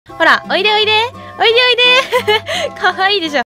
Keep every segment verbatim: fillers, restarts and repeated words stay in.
ほら、おいでおいでおいでおいでかわいいでしょ。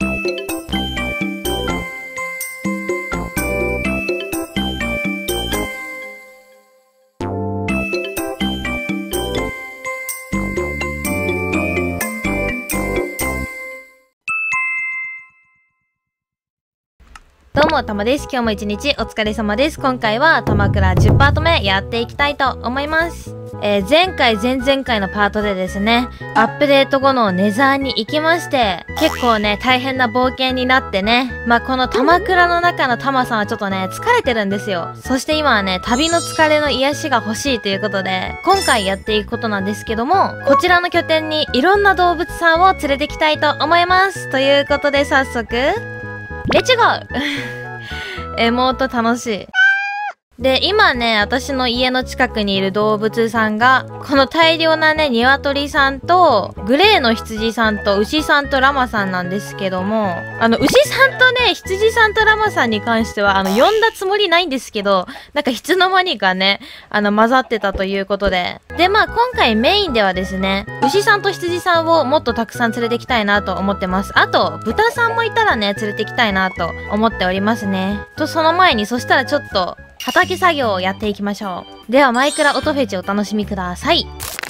どうも、たまです。今日も一日お疲れ様です。今回は、鎌倉じゅっパート目やっていきたいと思います。えー、前回、前々回のパートでですね、アップデート後のネザーに行きまして、結構ね、大変な冒険になってね、まあ、この鎌倉の中のタマさんはちょっとね、疲れてるんですよ。そして今はね、旅の疲れの癒しが欲しいということで、今回やっていくことなんですけども、こちらの拠点にいろんな動物さんを連れてきたいと思います。ということで、早速、レッツゴーエモート楽しい。で、今ね、私の家の近くにいる動物さんが、この大量なね、鶏さんと、グレーの羊さんと、牛さんとラマさんなんですけども、あの、牛さんとね、羊さんとラマさんに関しては、あの、呼んだつもりないんですけど、なんかいつの間にかね、あの、混ざってたということで。で、まあ、今回メインではですね、牛さんと羊さんをもっとたくさん連れてきたいなと思ってます。あと、豚さんもいたらね、連れてきたいなと思っておりますね。と、その前に、そしたらちょっと、畑作業をやっていきましょう。では、マイクラ音フェチをお楽しみください。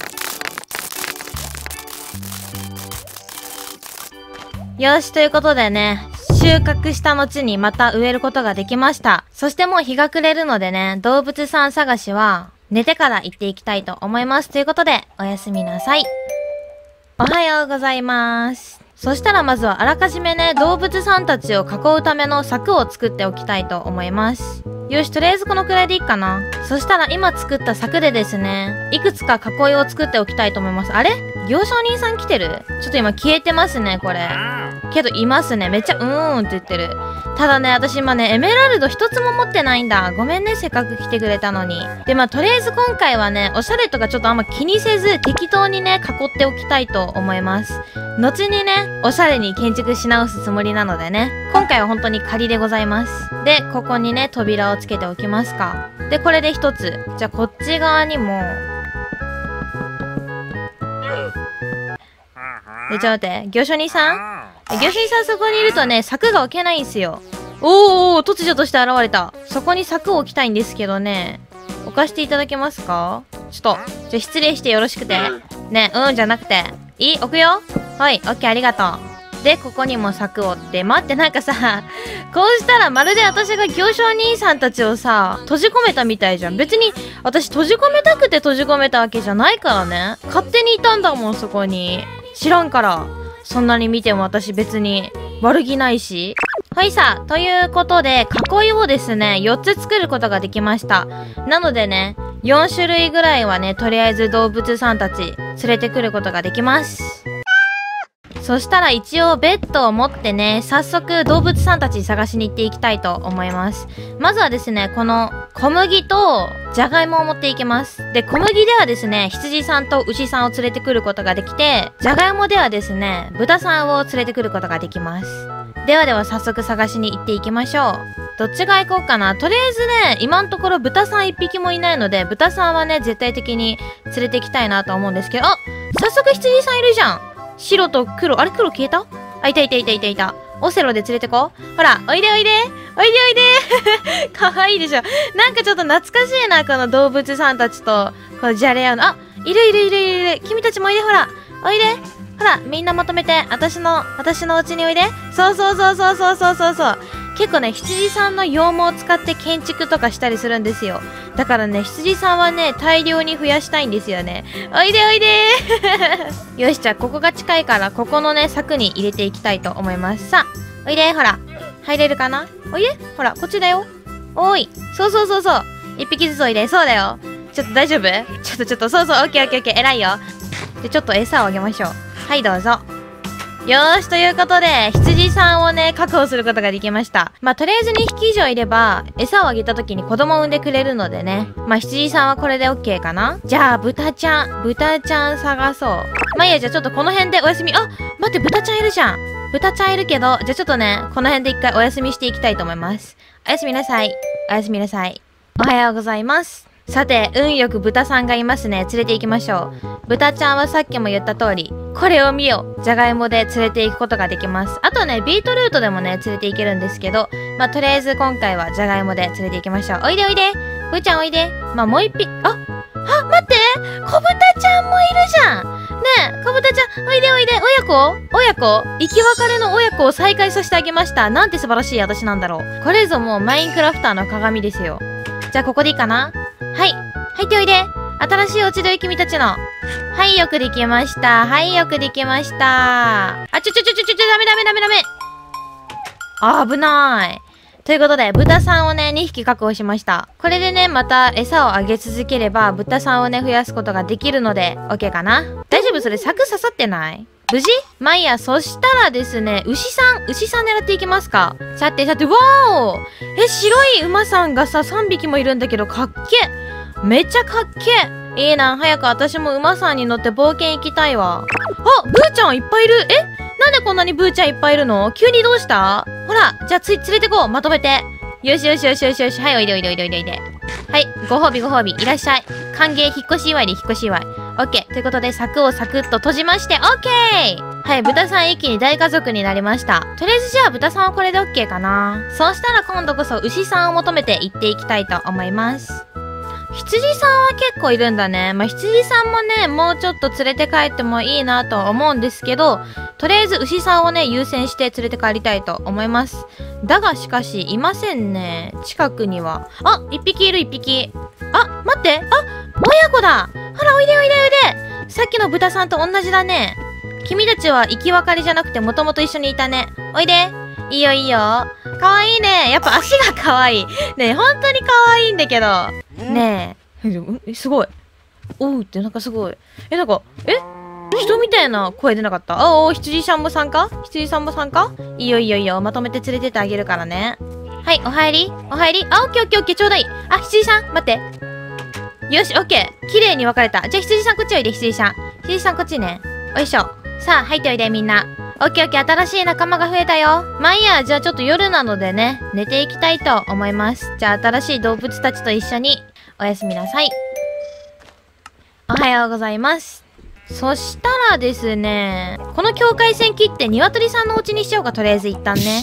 よし、ということでね、収穫した後にまた植えることができました。そしてもう日が暮れるのでね、動物さん探しは寝てから行っていきたいと思います。ということで、おやすみなさい。おはようございます。そしたらまずはあらかじめね、動物さんたちを囲うための柵を作っておきたいと思います。よし、とりあえずこのくらいでいいかな。そしたら今作った柵でですね、いくつか囲いを作っておきたいと思います。あれ？行商人さん来てる？ちょっと今消えてますね、これ。けどいますね。めっちゃうーんって言ってる。ただね、私今ね、エメラルド一つも持ってないんだ。ごめんね、せっかく来てくれたのに。で、まあ、とりあえず今回はね、おしゃれとかちょっとあんま気にせず、適当にね、囲っておきたいと思います。後にね、おしゃれに建築し直すつもりなのでね、今回は本当に仮でございます。で、ここにね、扉をつけておきますか。で、これで一つ。じゃあ、こっち側にも、で、ちょっと待って、業者人さん業者人さんそこにいるとね、柵が置けないんすよ。おーおー、突如として現れた。そこに柵を置きたいんですけどね、置かしていただけますか？ちょっと、じゃあ失礼してよろしくて。ね、うんじゃなくて。いい？置くよ？はい、オッケー、ありがとう。で、ここにも柵をって、待って、なんかさ、こうしたらまるで私が行商人さんたちをさ、閉じ込めたみたいじゃん。別に、私閉じ込めたくて閉じ込めたわけじゃないからね。勝手にいたんだもん、そこに。知らんから。そんなに見ても私別に悪気ないし。はいさ、ということで、囲いをですね、よっつ作ることができました。なのでね、よんしゅるいぐらいはね、とりあえず動物さんたち連れてくることができます。そしたら一応ベッドを持ってね、早速動物さんたち探しに行っていきたいと思います。まずはですね、この小麦とじゃがいもを持っていきます。で、小麦ではですね、羊さんと牛さんを連れてくることができて、じゃがいもではですね、豚さんを連れてくることができます。ではでは早速探しに行っていきましょう。どっちが行こうかな。とりあえずね、今のところ豚さん一匹もいないので、豚さんはね、絶対的に連れて行きたいなと思うんですけど、あ、早速羊さんいるじゃん。白と黒、あれ黒消えた？あ、いたいたいたいたいた。オセロで連れてこう。ほら、おいでおいでおいでおいでかわいいでしょ。なんかちょっと懐かしいな、この動物さんたちと、このじゃれ合うの。あ、いるいるいるいる。君たちもおいで、ほら。おいで。ほら、みんなまとめて、私の、私のお家においで。そうそうそうそうそうそうそうそう。結構ね、羊さんの羊毛を使って建築とかしたりするんですよ。だからね、羊さんはね、大量に増やしたいんですよね。おいでおいでーよし、じゃあここが近いから、ここのね、柵に入れていきたいと思います。さあ、おいで、ほら。入れるかな？おいで、ほら、こっちだよ。おーい。そうそうそうそう。一匹ずつおいで。そうだよ。ちょっと大丈夫？ちょっとちょっと、そうそう、オッケーオッケーオッケー。偉いよ。で、ちょっと餌をあげましょう。はい、どうぞ。よーし、ということで、羊さんをね、確保することができました。まあ、とりあえずにひき以上いれば、餌をあげた時に子供を産んでくれるのでね。まあ、羊さんはこれで OK かな？じゃあ、豚ちゃん、豚ちゃん探そう。まあいいや、じゃあちょっとこの辺でお休み。あ、待って、豚ちゃんいるじゃん。豚ちゃんいるけど、じゃあちょっとね、この辺で一回お休みしていきたいと思います。おやすみなさい。おやすみなさい。おはようございます。 さて、運よく豚さんがいますね。連れて行きましょう。豚ちゃんはさっきも言った通り、これを見よ。じゃがいもで連れて行くことができます。あとね、ビートルートでもね、連れて行けるんですけど、まあ、とりあえず今回はじゃがいもで連れて行きましょう。おいでおいで。ぶーちゃんおいで。まあ、もう一匹、あ、あ、待って小豚ちゃんもいるじゃんねえ、小豚ちゃん、おいでおいで。親子親子生き別れの親子を再会させてあげました。なんて素晴らしい私なんだろう。これぞもうマインクラフターの鏡ですよ。じゃあここでいいかな。はい。入っておいで。新しいお家だよ、君たちの。はい、よくできました。はい、よくできました。あ、ちょちょちょちょちょ、ダメダメダメダメ。あ、危ない。ということで、豚さんをね、にひき確保しました。これでね、また餌をあげ続ければ、豚さんをね、増やすことができるので、OK かな。大丈夫？それ柵刺さってない？無事？まあいいや、そしたらですね、牛さん、牛さん狙っていきますか。さてさて、わーお！え、白い馬さんがさ、さんびきもいるんだけど、かっけ！めっちゃかっけ！いいな、早く私も馬さんに乗って冒険行きたいわ。あ、ブーちゃんいっぱいいる。え？なんでこんなにブーちゃんいっぱいいるの？急にどうした？ほら、じゃあつい、連れてこう。まとめて。よしよしよしよしよし。はい、おいでおいでおいでおいでおいで。はい、ご褒美ご褒美。いらっしゃい。歓迎、引っ越し祝いで引っ越し祝い。オッケー。ということで、柵をサクッと閉じまして、オッケー！はい、豚さん一気に大家族になりました。とりあえずじゃあ豚さんはこれでオッケーかな。そうしたら今度こそ牛さんを求めて行っていきたいと思います。羊さんは結構いるんだね。まあ、羊さんもね、もうちょっと連れて帰ってもいいなと思うんですけど、とりあえず牛さんをね、優先して連れて帰りたいと思います。だがしかし、いませんね。近くには。あ、一匹いる一匹。あ、待って。あ、親子だ。ほら、おいでおいでおいで。さっきの豚さんと同じだね。君たちは生き別れじゃなくてもともと一緒にいたね。おいで。いいよいいよ。かわいいね。やっぱ足がかわいい。ねえ、ほんとにかわいいんだけど。ねえ。え、すごい。おうってなんかすごい。え、なんか、え人みたいな声出なかった？あお、羊さんも参加？羊さんも参加？いいよいいよいいよ。まとめて連れてってあげるからね。はい、お入りお入りあ、オッケーオッケーオッケー、ちょうだい。あ、羊さん、待って。よし、オッケー。綺麗に分かれた。じゃあ羊さんこっちおいで、羊さん。羊さんこっちね。よいしょ。さあ、入っておいで、みんな。オッケーオッケー、新しい仲間が増えたよ。まあいいや、じゃあちょっと夜なのでね、寝ていきたいと思います。じゃあ新しい動物たちと一緒に、おやすみなさい。おはようございます。そしたらですね、この境界線切って鶏さんのお家にしようか、とりあえず一旦ね。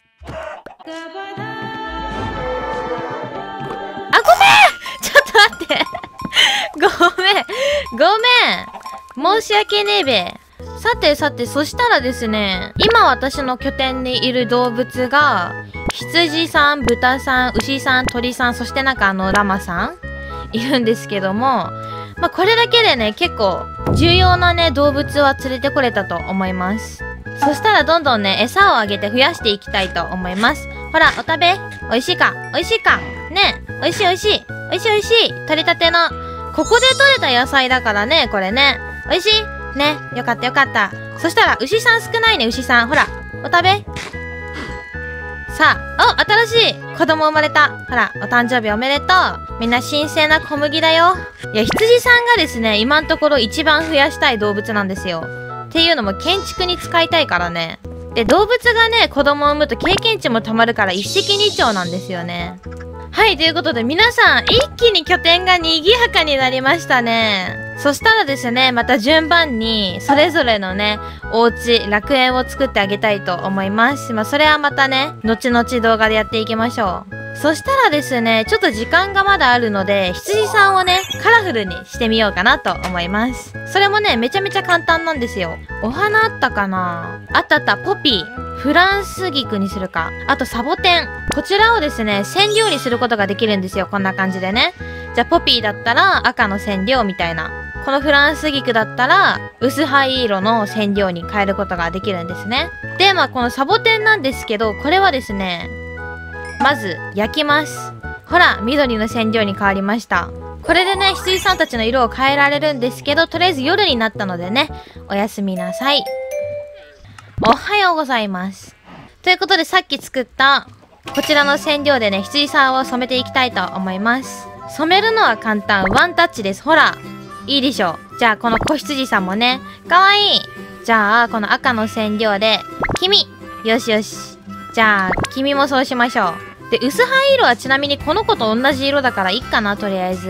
あ、ごめんちょっと待ってごめんごめん申し訳ねえべ。さてさて、そしたらですね、今私の拠点にいる動物が、羊さん、豚さん、牛さん、鳥さん、そしてなんかあのラマさんいるんですけども、まあ、これだけでね、結構重要なね、動物は連れてこれたと思います。そしたらどんどんね、餌をあげて増やしていきたいと思います。ほら、お食べ。おいしいかおいしいかねえ、おいしいおいしい。おいしいおいしい。取れたての、ここで採れた野菜だからね、これね。おいしいね。よかったよかった。そしたら、牛さん少ないね、牛さん。ほら、お食べ。さあ、お、新しい子供生まれた。ほら、お誕生日おめでとう。みんな新鮮な小麦だよ。いや、羊さんがですね、今のところ一番増やしたい動物なんですよ。っていうのも建築に使いたいからね。で、動物がね、子供を産むと経験値もたまるから一石二鳥なんですよね。はい、ということで皆さん、一気に拠点が賑やかになりましたね。そしたらですね、また順番に、それぞれのね、お家、楽園を作ってあげたいと思います。まあ、それはまたね、後々動画でやっていきましょう。そしたらですね、ちょっと時間がまだあるので、羊さんをね、カラフルにしてみようかなと思います。それもね、めちゃめちゃ簡単なんですよ。お花あったかな？あったあった、ポピー。フランス菊にするか。あとサボテン。こちらをですね、染料にすることができるんですよ。こんな感じでね。じゃあ、ポピーだったら赤の染料みたいな。このフランス菊だったら薄灰色の染料に変えることができるんですね。で、まあこのサボテンなんですけど、これはですね、まず焼きます。ほら、緑の染料に変わりました。これでね、羊さんたちの色を変えられるんですけど、とりあえず夜になったのでね、おやすみなさい。おはようございます。ということでさっき作ったこちらの染料でね、羊さんを染めていきたいと思います。染めるのは簡単。ワンタッチです。ほら。いいでしょう。じゃあこの子羊さんもね、かわいい。じゃあこの赤の染料で、黄身。よしよし。じゃあ黄身もそうしましょう。で、薄灰色はちなみにこの子と同じ色だからいいかな、とりあえず。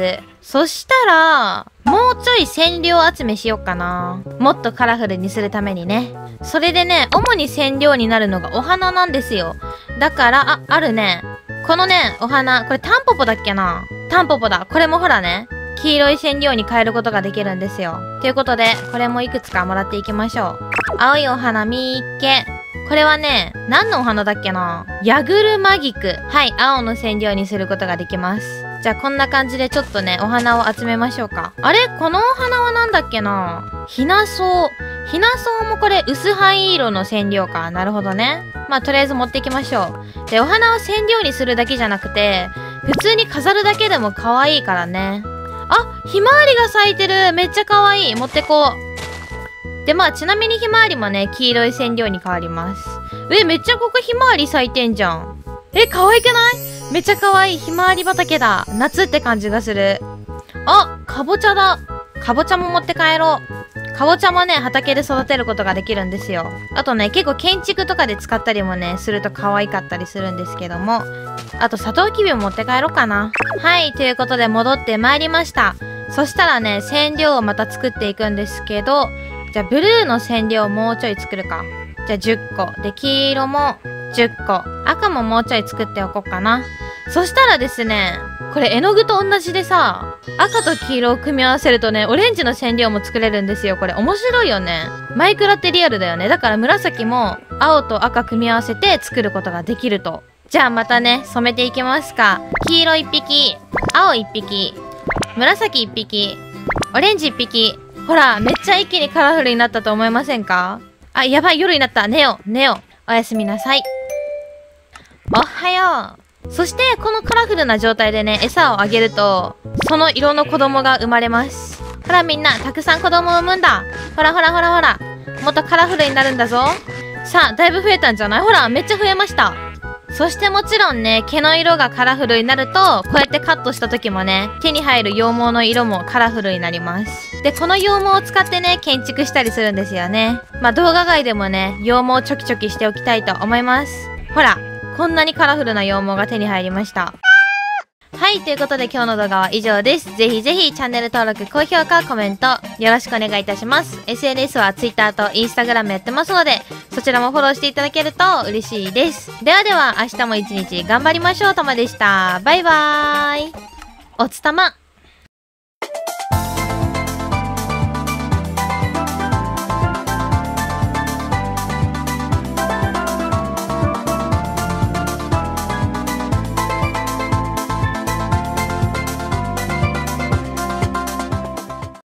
そしたら、もうちょい染料集めしよっかな。もっとカラフルにするためにね。それでね、主に染料になるのがお花なんですよ。だから、あ、あるね。このね、お花、これタンポポだっけな？タンポポだ。これもほらね、黄色い染料に変えることができるんですよ。ということで、これもいくつかもらっていきましょう。青いお花みっけ。これはね、何のお花だっけな？ヤグルマギク。はい、青の染料にすることができます。じゃあこんな感じでちょっとね、お花を集めましょうか。あれ？このお花はなんだっけな？ひなそう。ひなそうもこれ薄灰色の染料か。なるほどね。まあとりあえず持っていきましょう。で、お花は染料にするだけじゃなくて、普通に飾るだけでも可愛いからね。あ、ひまわりが咲いてる。めっちゃ可愛い。持ってこう。で、まあちなみにひまわりもね、黄色い染料に変わります。え、めっちゃここひまわり咲いてんじゃん。え、可愛くない？めっちゃ可愛いひまわり畑だ。夏って感じがする。あ、かぼちゃだ。かぼちゃも持って帰ろう。かぼちゃもね、畑で育てることができるんですよ。あとね、結構建築とかで使ったりもね、すると可愛かったりするんですけども。あと、サトウキビも持って帰ろうかな。はい、ということで戻ってまいりました。そしたらね、染料をまた作っていくんですけど、じゃあ、ブルーの染料をもうちょい作るか。じゃあ、じゅっこ。で、黄色もじゅっこ。赤ももうちょい作っておこうかな。そしたらですね、これ絵の具と同じでさ、赤と黄色を組み合わせるとね、オレンジの染料も作れるんですよ。これ面白いよね。マイクラってリアルだよね。だから紫も青と赤組み合わせて作ることができると。じゃあまたね、染めていきますか。黄色いっぴき、青いっぴき、紫いっぴき、オレンジいっぴき。ほら、めっちゃ一気にカラフルになったと思いませんか？あ、やばい、夜になった。寝よう、寝よう。おやすみなさい。おはよう。そして、このカラフルな状態でね、餌をあげると、その色の子供が生まれます。ほらみんな、たくさん子供を産むんだ。ほらほらほらほら。もっとカラフルになるんだぞ。さあ、だいぶ増えたんじゃない？ほら、めっちゃ増えました。そしてもちろんね、毛の色がカラフルになると、こうやってカットした時もね、手に入る羊毛の色もカラフルになります。で、この羊毛を使ってね、建築したりするんですよね。まあ動画外でもね、羊毛をチョキチョキしておきたいと思います。ほら。こんなにカラフルな羊毛が手に入りました。はい、ということで今日の動画は以上です。ぜひぜひチャンネル登録、高評価、コメントよろしくお願いいたします。エスエヌエス は Twitter と Instagram やってますので、そちらもフォローしていただけると嬉しいです。ではでは明日も一日頑張りましょう。たまでした。バイバーイ。おつたま。